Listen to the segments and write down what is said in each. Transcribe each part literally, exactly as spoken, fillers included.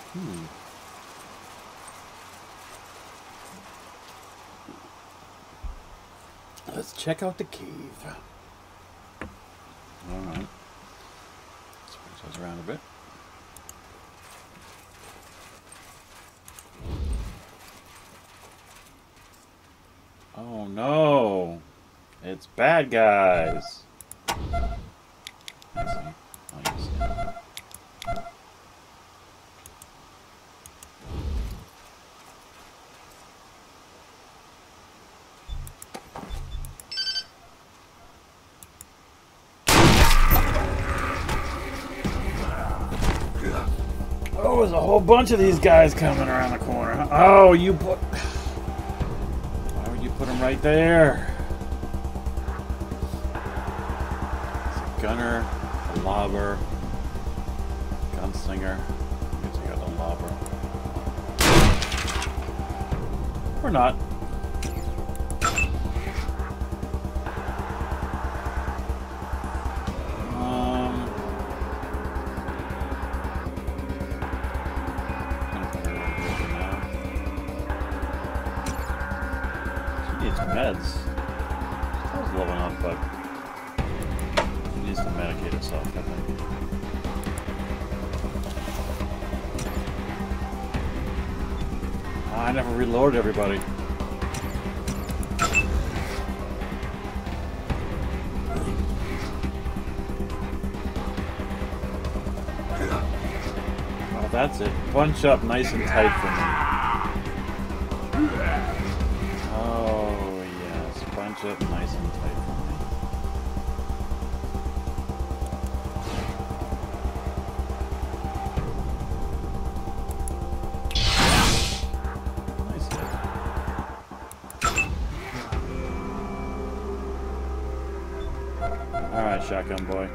Hmm. Let's check out the cave. Alright. Switch those around a bit. Oh no! It's bad guys! I see. Oh, you see. Oh, there's a whole bunch of these guys coming around the corner. Oh, you put... Why would you put them right there? It's a gunner, a lobber, gunslinger. I guess I got the lobber. Or not. Meds. I was leveling up, but she needs to medicate herself, I think. I never reloaded everybody. Oh, that's it. Bunch up nice and tight for me. Up nice and tight for me. Nice hit. Alright, shotgun boy.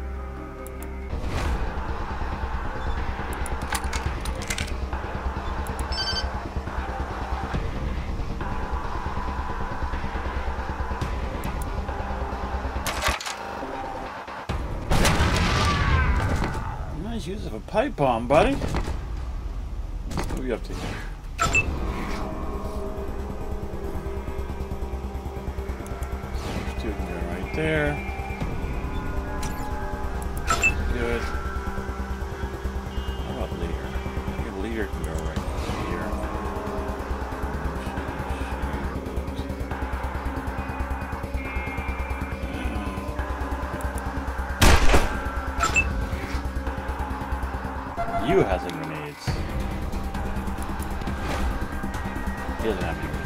Use of a pipe bomb, buddy. Let's move you up to here. So two can go right there. Good. How about leader? I think leader can go right here. You has some grenades. He doesn't have any grenades.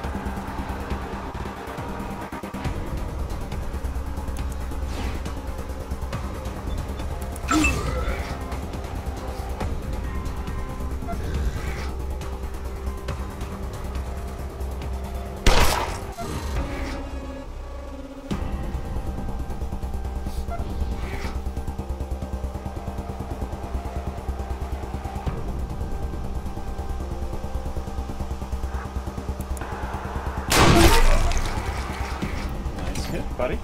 Buddy.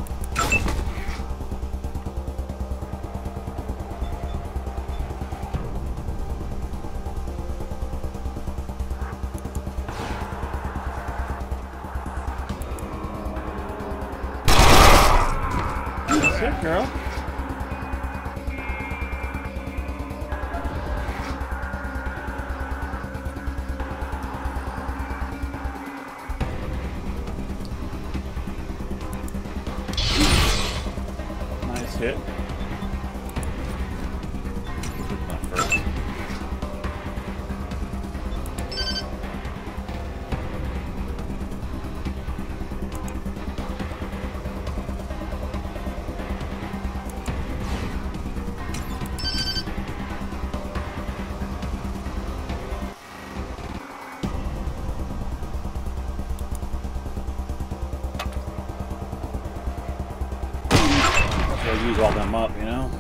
That's it, girl. Hit. Not first. Use all them up, you know?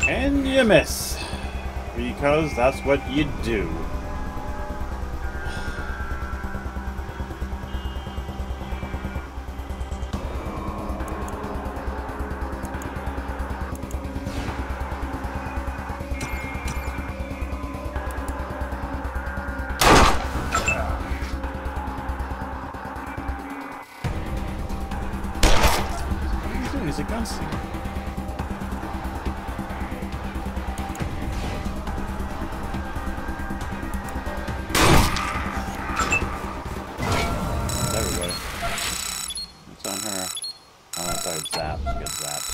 And you miss. Because that's what you do. He's a gunslinger. Everybody. It's on her. Oh, I thought it zapped. She gets zapped.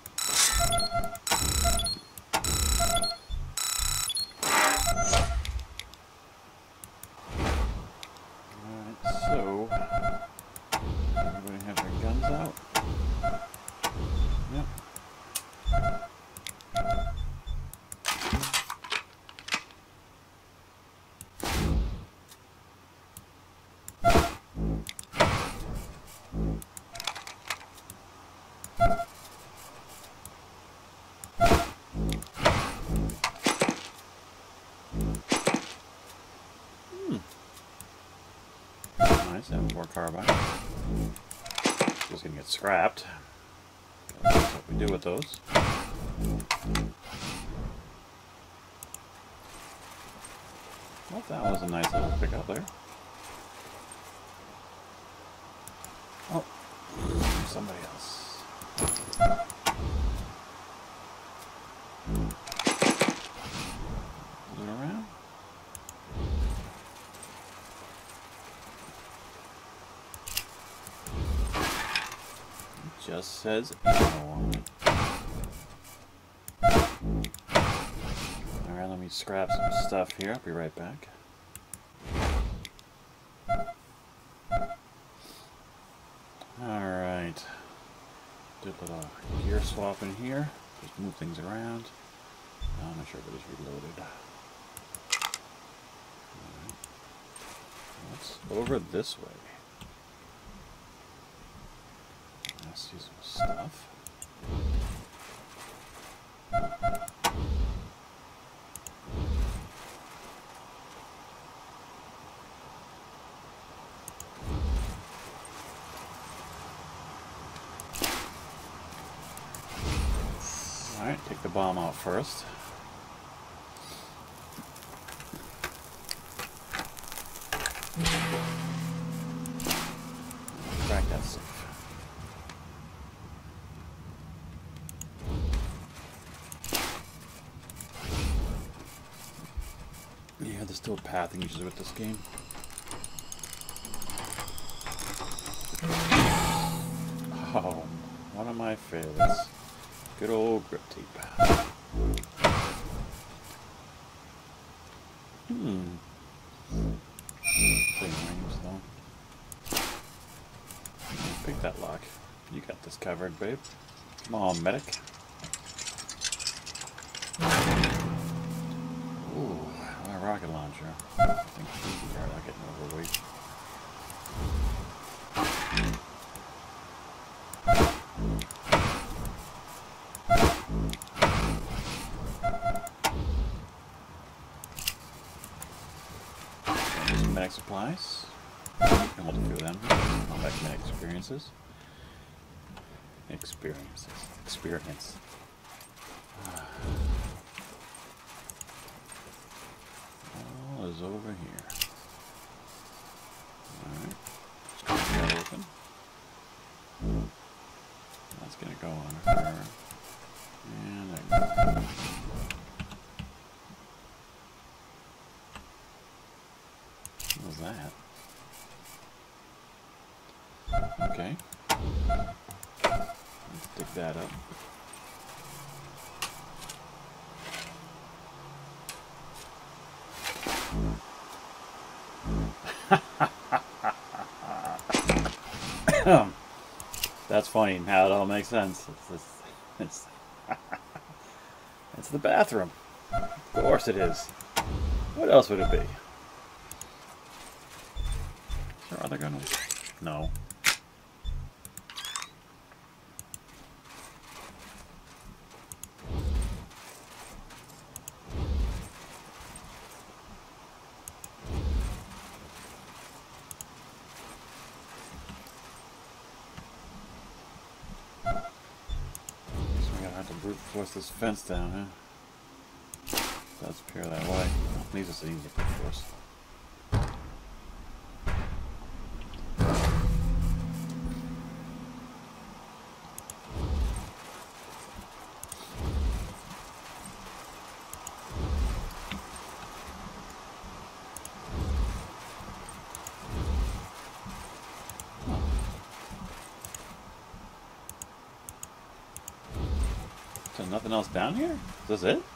Alright, so everybody have their guns out? Yep. Hmm. Nice, have more carbine. Just gonna get scrapped. That's what we do with those. Well, that was a nice little pickup there. Oh, somebody else. Look around. It just says ammo on it. Alright, let me scrap some stuff here. I'll be right back. Alright. Did a little gear swap in here. Just move things around. I'll make sure everybody's reloaded. Alright. Let's over this way. Let's see some stuff. Alright, take the bomb out first. Crack that safe. Yeah, there's still pathing issues with this game. Oh, one of my favorites. Good old grip tape. Hmm. Same range though. Pick that lock. You got this covered, babe. Come on, medic. Ooh, my rocket launcher. I think these are not getting overweight. Medic supplies. And we'll do a few of them. Combat medic experiences. Experiences. Experience. All is over here. Alright. Just gonna get open. That's gonna go on her. And there we go. What was that? Okay. Let's dig that up. That's funny. Now it all makes sense. It's, it's, it's, it's the bathroom. Of course it is. What else would it be? Sure, are they gonna? No. force this fence down, huh? Does appear that way. Well, these are easy to force. So nothing else down here? Is this it?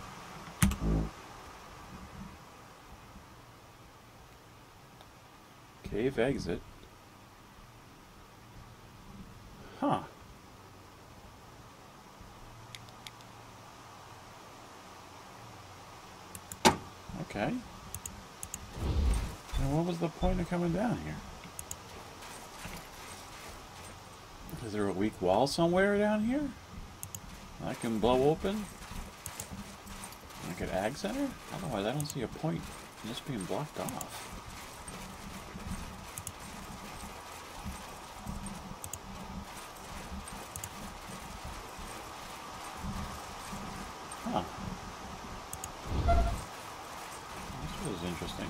Cave exit. Huh. Okay. And what was the point of coming down here? Is there a weak wall somewhere down here I can blow open? Like an ag center? Otherwise, I don't see a point in this being blocked off. Huh. This was interesting.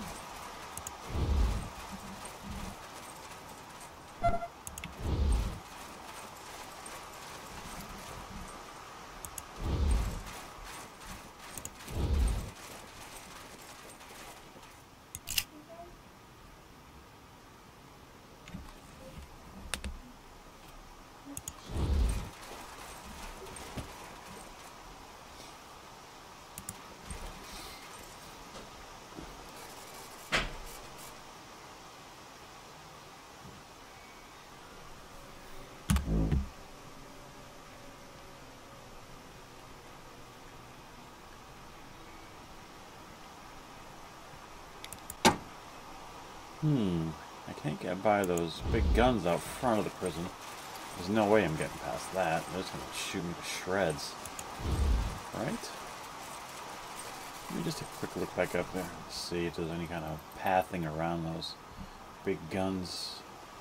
Hmm, I can't get by those big guns out front of the prison. There's no way I'm getting past that. They're just gonna shoot me to shreds. Right? Let me just take a quick look back up there and see if there's any kind of pathing around those big guns.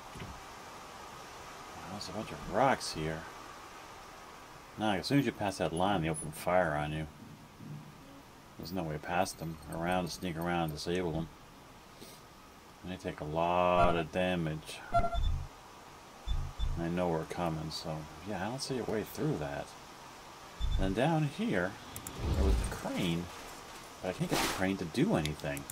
There's a bunch of rocks here. Now, as soon as you pass that line, they open fire on you. There's no way past them. Around to sneak around and disable them. And they take a lot of damage. I know we're coming, so yeah, I don't see a way through that. And down here, there was the crane, but I can't get the crane to do anything.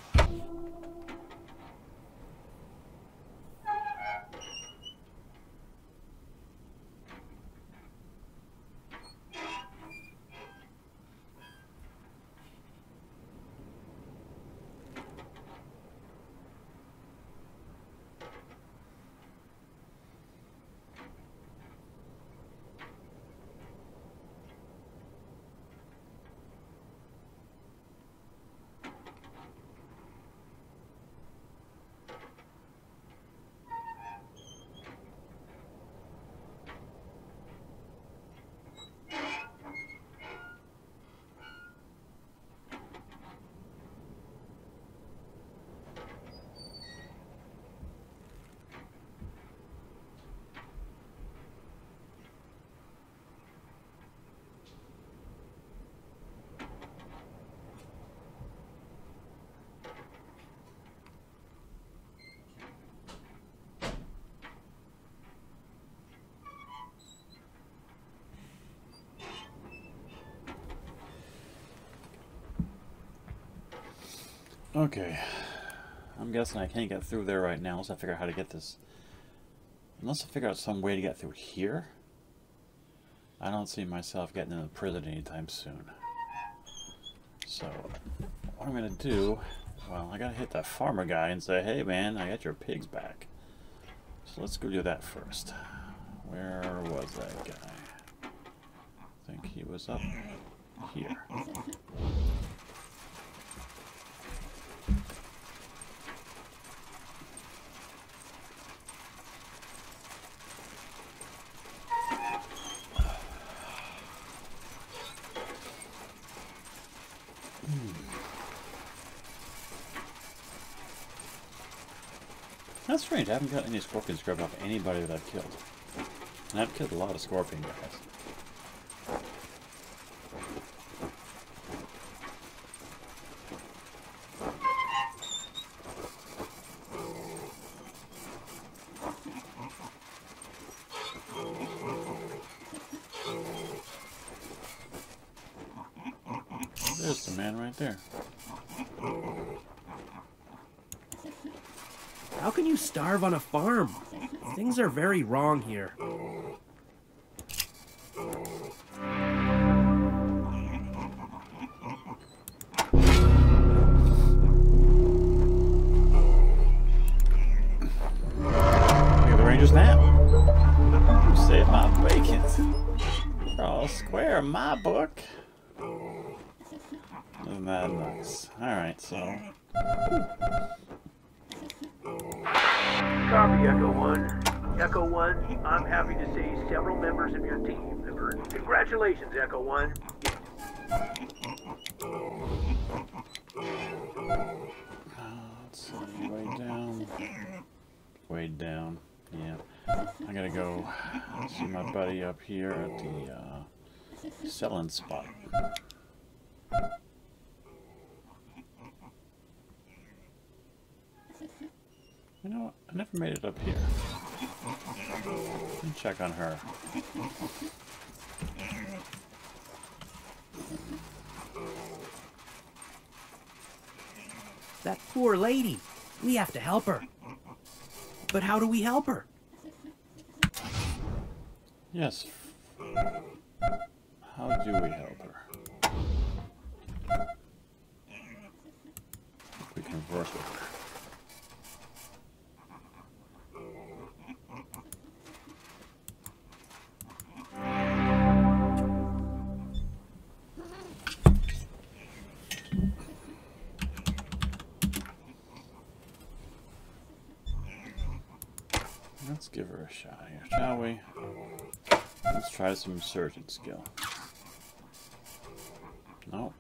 Okay, I'm guessing I can't get through there right now unless I figure out how to get this. Unless I figure out some way to get through here, I don't see myself getting into prison anytime soon. So, what I'm going to do, well, I got to hit that farmer guy and say, hey man, I got your pigs back. So let's go do that first. Where was that guy? I think he was up here. That's strange, I haven't got any scorpion scrub off anybody that I've killed. And I've killed a lot of scorpion guys. There's the man right there. How can you starve on a farm? Things are very wrong here. Look at the Rangers now. You saved my bacon. They're all square in my book. Isn't that nice? Alright, so. Copy, Echo One. Echo One, I'm happy to see several members of your team have earned. Congratulations, Echo One. Let's see, way down. Way down. Yeah. I gotta go see my buddy up here at the uh, selling spot. You know what? I never made it up here. Let me check on her. That poor lady. We have to help her. But how do we help her? Yes. How do we help her? We can work with her. Let's give her a shot here, shall we? Let's try some surgeon skill. No.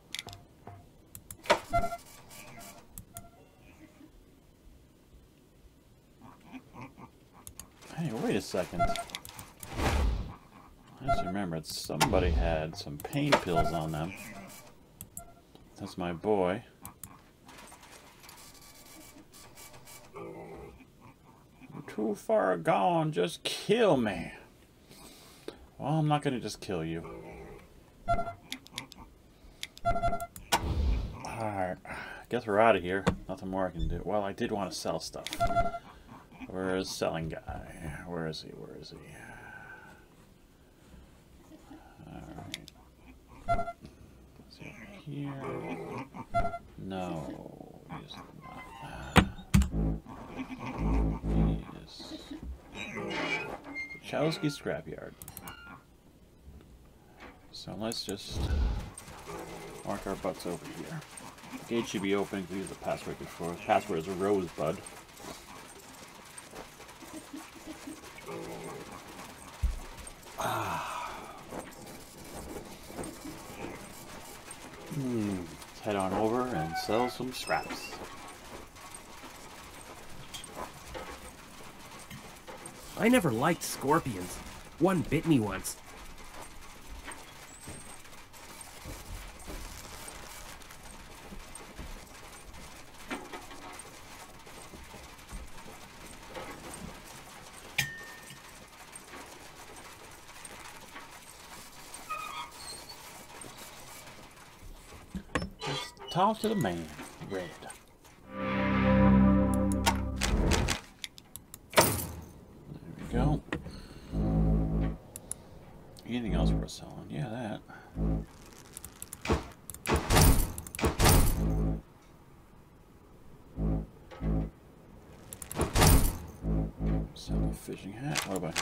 Hey, wait a second. I just remembered somebody had some pain pills on them. That's my boy. Too far gone, just kill me. Well, I'm not gonna just kill you. Alright, guess we're out of here. Nothing more I can do. Well, I did want to sell stuff. Where is selling guy? Where is he? Where is he? Alright. Is he over here? No, he's not. He is Chowski Scrapyard. So let's just mark our butts over here. The gate should be open. We use the password before. The password is a rosebud. Ah. Hmm. Let's head on over and sell some scraps. I never liked scorpions. One bit me once. Let's talk to the man, Red. Go. Anything else worth selling? Yeah, that. Sell a fishing hat. What about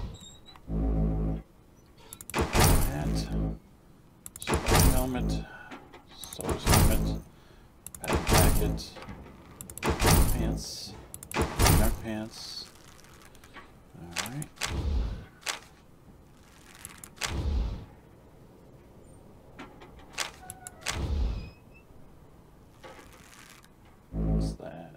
hat? Soldier's helmet. Soldier's helmet. Padded jacket. Pants. Dark pants. Alright. What's that?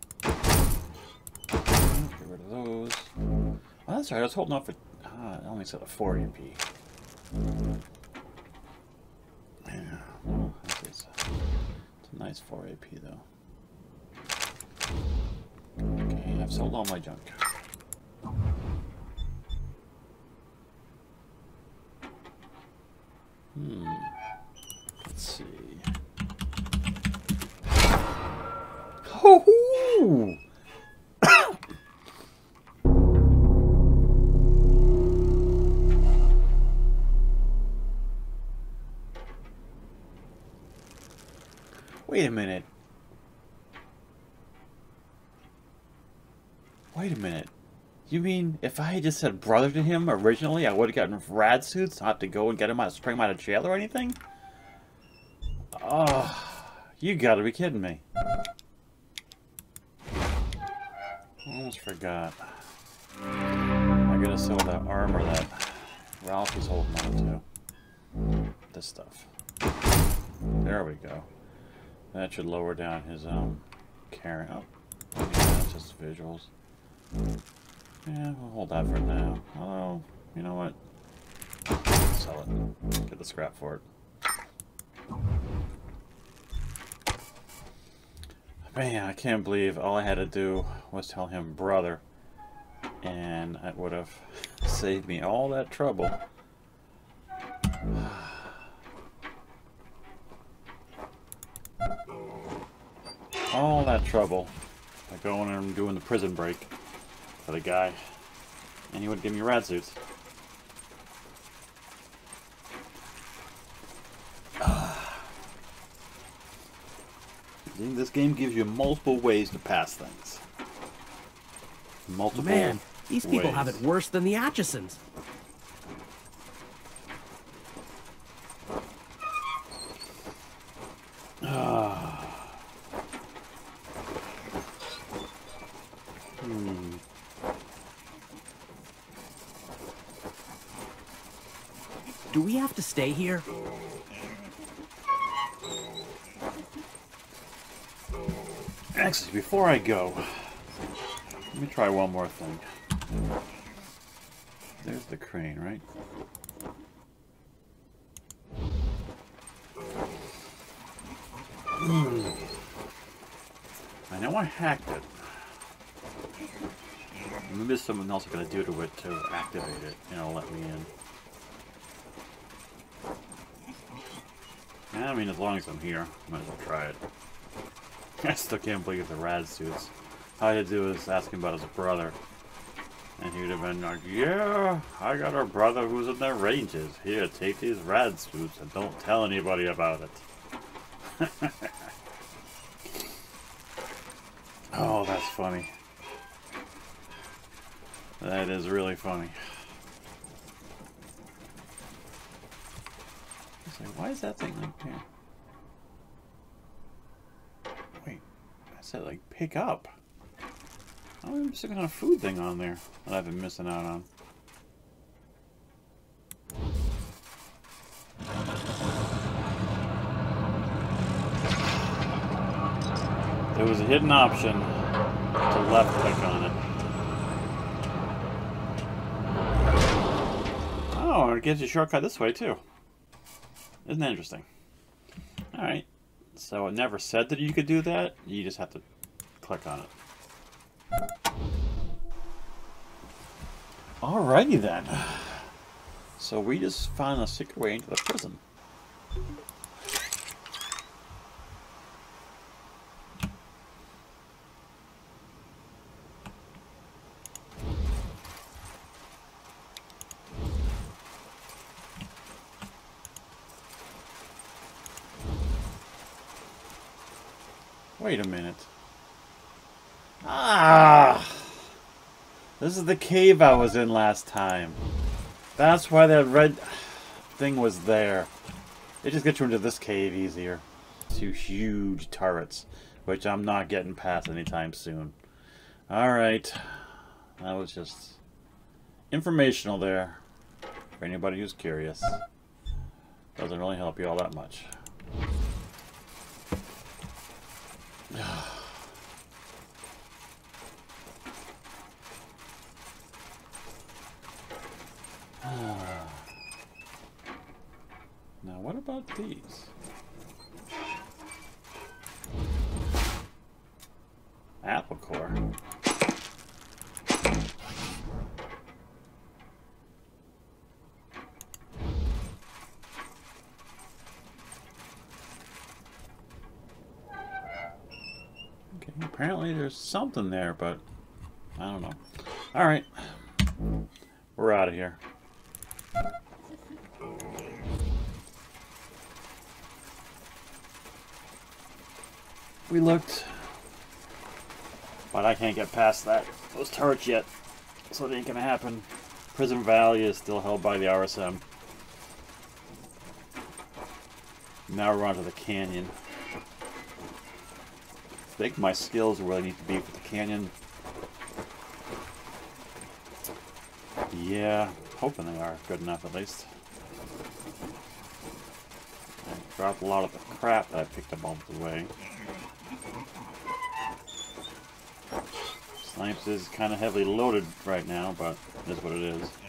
Get rid of those. Oh, that's right. I was holding off for. Ah, I only said a four A P. Yeah. Oh, that's it's a nice four A P though. Okay, I've sold all my junk. Hmm. Let's see. Woohoo! Wait a minute. Wait a minute. You mean if I had just said brother to him originally, I would have gotten rad suits, not to go and get him out, spring him out of jail or anything? Oh, you gotta be kidding me. Almost forgot. I gotta sell that armor that Ralphie's holding on to. This stuff. There we go. That should lower down his um carrying. Oh, yeah, that's just visuals. Yeah, we'll hold that for now. Although, you know what? Sell it. Get the scrap for it. Man, I can't believe all I had to do was tell him brother, and that would have saved me all that trouble. All that trouble by going and doing the prison break for the guy, and he would give me rad suits. This game gives you multiple ways to pass things. Multiple Man, these people ways. have it worse than the Atchisons. Hmm. Do we have to stay here? Actually, before I go, let me try one more thing. There's the crane, right? Mm. I know I hacked it. Maybe there's something else I'm going to do to it to activate it, and it'll let me in. Yeah, I mean, as long as I'm here, might as well try it. I still can't believe the rad suits. All I had to do was ask him about his brother. And he would have been like, yeah, I got a brother who's in the ranges. Here, take these rad suits and don't tell anybody about it. Oh, that's funny. That is really funny. I was like, why is that thing like there? Wait, I said like pick up. I don't even see some kind of food thing on there that I've been missing out on. There was a hidden option to left click on it. Oh, it gives you a shortcut this way too. Isn't that interesting? Alright. So it never said that you could do that. You just have to click on it. Alrighty then. So we just found a secret way into the prison. Wait a minute. Ah! This is the cave I was in last time. That's why that red thing was there. It just gets you into this cave easier. Two huge turrets, which I'm not getting past anytime soon. Alright. That was just informational there. For anybody who's curious. Doesn't really help you all that much. Now what about these? Apple core. Okay. Apparently there's something there, but I don't know. Alright. We're out of here. We looked, but I can't get past that those turrets yet, so it ain't gonna happen. Prison Valley is still held by the R S M. Now we're on to the canyon. I think my skills are where they need to be for the canyon. Yeah, hoping they are good enough at least. I dropped a lot of the crap that I picked up along the way. Snipes is kind of heavily loaded right now, but it is what it is.